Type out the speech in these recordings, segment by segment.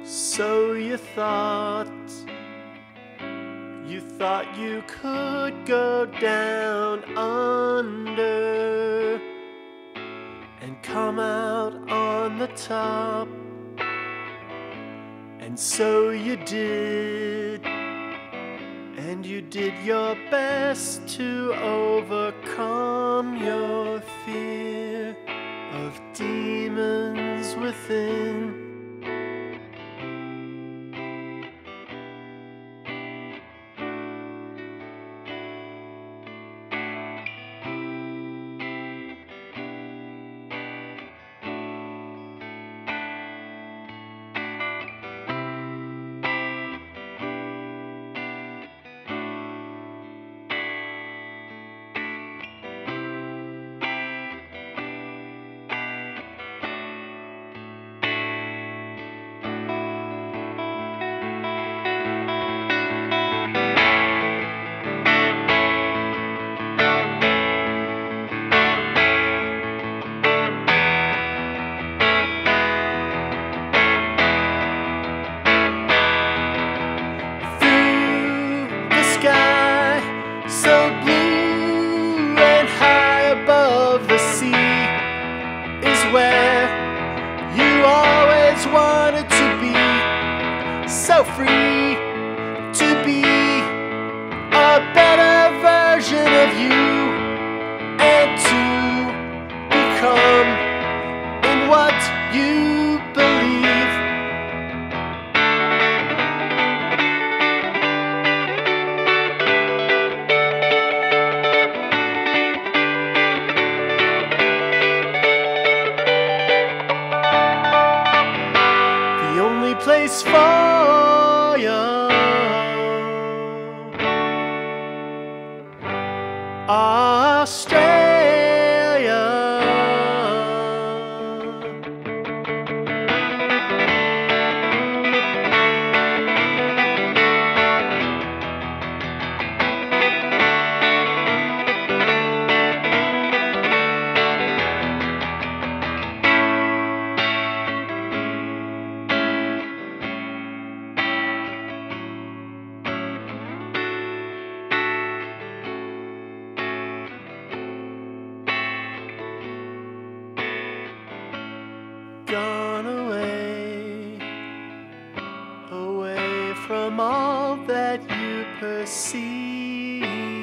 So you thought you could go down under and come out on the top, and so you did, and you did your best to overcome your fear of demons within. So blue and high above the sea is where you always wanted to be. So free to be a better version of you, and to become in what you believe. Place for you, Australia. Gone away, away from all that you perceive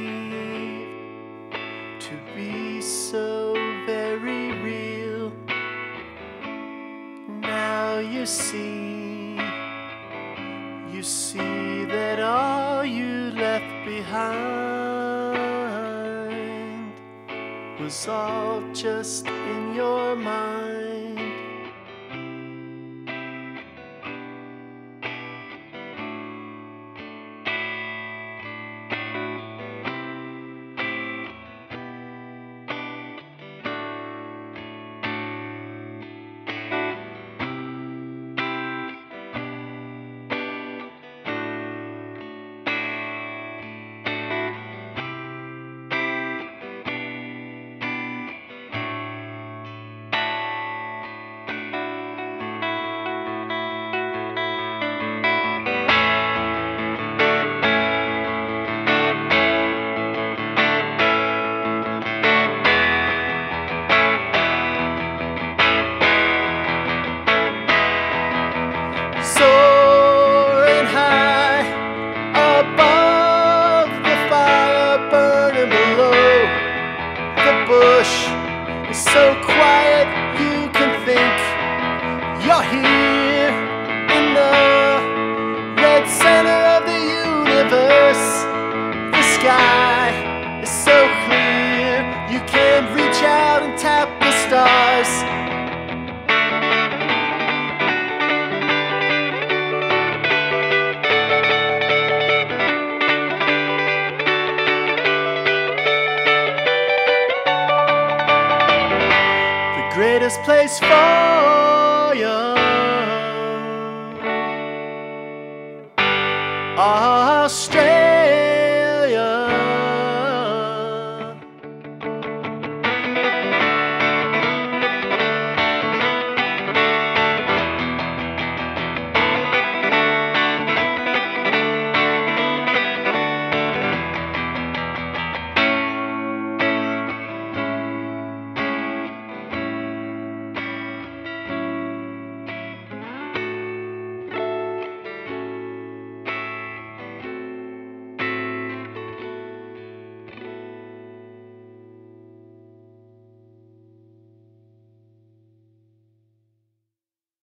to be so very real. Now you see that all you left behind was all just in your mind. Soaring high above the fire burning below, the bush is so quiet you can think you're here in the red center of the universe. The sky is so clear you can reach out and tap the stars. Greatest place for you, Australia.